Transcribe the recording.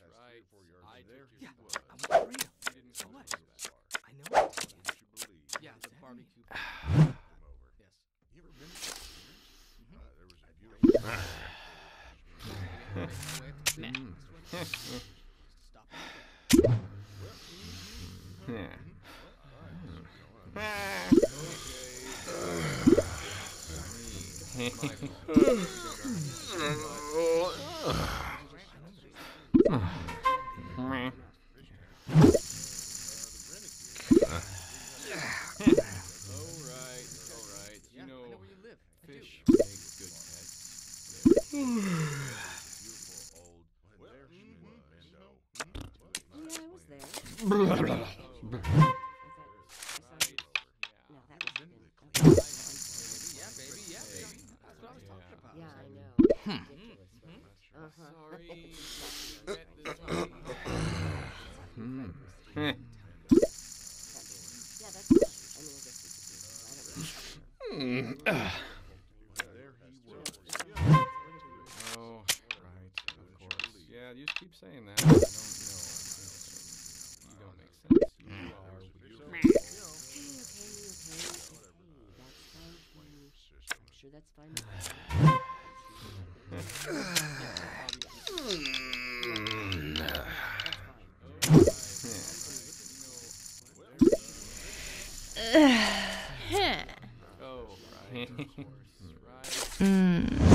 right. I took your Yeah, blood. I was Reno. You didn't So go what? too far. I know it. Didn't you believe? Yeah, the barbecue. Come over. Yes. You ever been to Cheers? There was a beautiful. Stop. All right. You know where you live. Fish make good pets. Beautiful old. There she was. Yeah, I was there. Oh, I thought, right. no, that Yeah. was Yeah, baby. Yeah, baby. That's what I was talking about. yeah, I know. Ridiculous, right? Sorry. Exactly. Met this time. Yeah, that's fine. I mean, I guess we could do that. I don't really care. There he was. Oh, right. Of course. Yeah, you just keep saying that. I don't know. You don't make sense. You are weird. Okay. That's fine. I'm sure that's fine. Oh, right. Of course. Right.